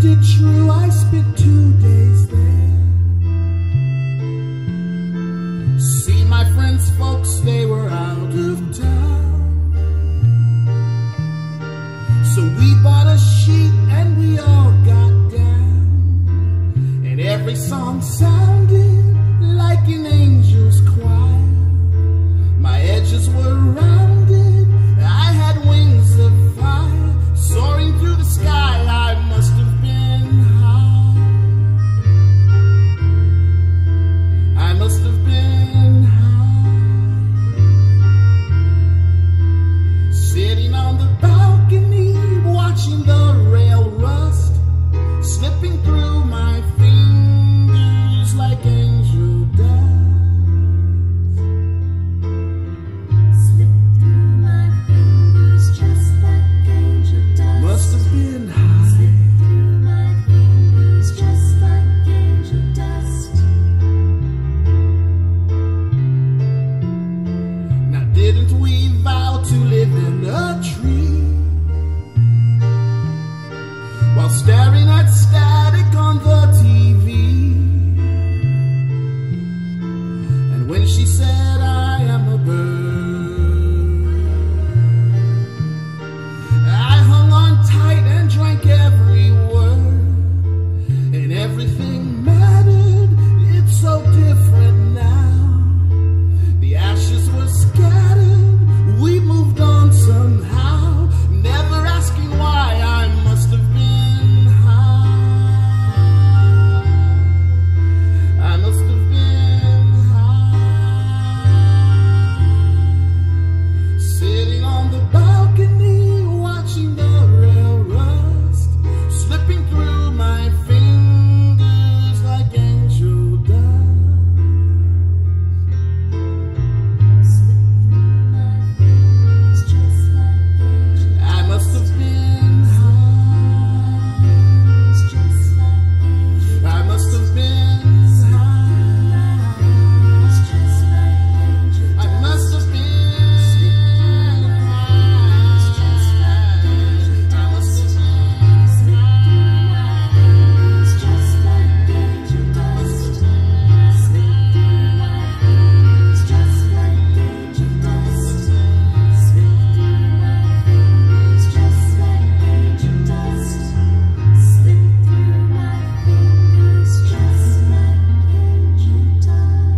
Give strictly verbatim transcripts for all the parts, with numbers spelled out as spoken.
it true, I spent two days there. See my friends, folks, they were out of town. So we bought a sheet and we all got down. And every song sounded like an angel's choir. My edges were rounded, I had wings of fire. Soaring through the sky, I must have been high. I must have been high. Sitting on the balcony, watching the rail rust, slipping through my fingers like angel dust. Slip through my fingers just like angel dust. Must have been high. Slip through my fingers just like angel dust. Now didn't we vow to live in a tree while staring at static on the T V? And when she said I am a bird, I hung on tight and drank every word. And everything mattered, it's so different now. The ashes were scattered, we moved on somehow. Never asking why, I must have been high. I must have been high. Sitting on the balcony, watching the rail rust, slipping through my fingers like angel dust. Slip through my fingers just like angel dust. I must have been high. Just like angel. I must have been high. Just like angel. I must have been high. Just like angel. I must have been high. Just like angel dust. Slip through my fingers just like angel dust. Slip through my fingers just like angel dust. Slip through my fingers just like angel dust.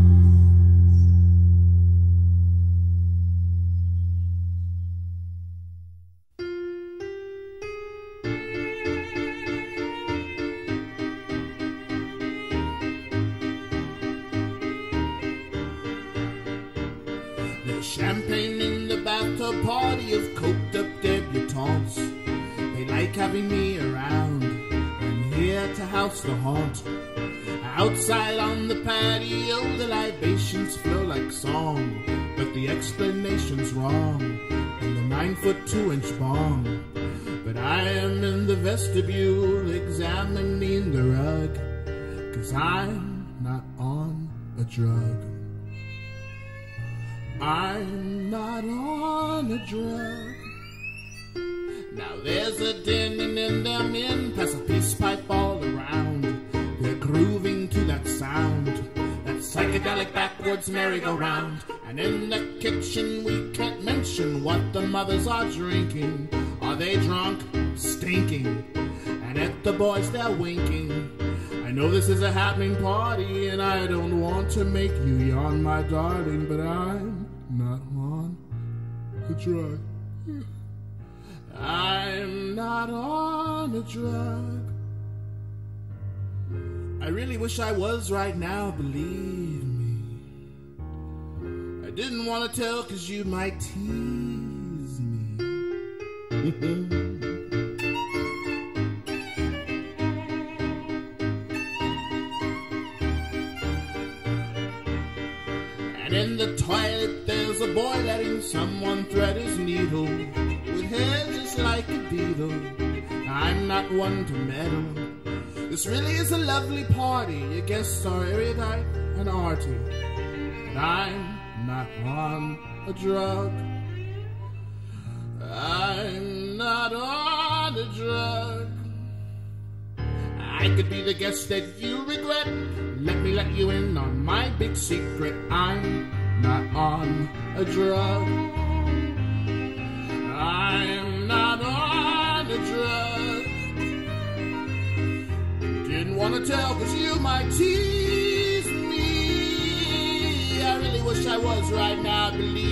There's champagne in the bathtub, party of coked up debutantes. They like having me around, I'm here to house the haunt. Outside on the patio, the libations flow like song, but the explanation's wrong, and the nine foot two inch bong. But I am in the vestibule examining the rug, 'cause I'm not on a drug. I'm not on a drug. Now there's a dinning in their men, pass a peace pipe all around. They're grooving to that sound, that psychedelic backwards merry-go-round. And in the kitchen we can't mention what the mothers are drinking. Are they drunk? Stinking. And at the boys they're winking. I know this is a happening party, and I don't want to make you yawn, my darling, but I'm not on a drug. I'm not on a drug. I really wish I was right now, believe me. I didn't want to tell 'cause you might tease me. And in the toilet there's a boy letting someone thread his needle, with hair just like a beetle. I'm not one to meddle. This really is a lovely party. Your guests are erudite and arty, and I'm not on a drug. I'm not on a drug. I could be the guest that you regret. Let me let you in on my big secret. I'm not on a drug. I'm not on a drug. Didn't want to tell cause you might tease me. I really wish I was right now, believe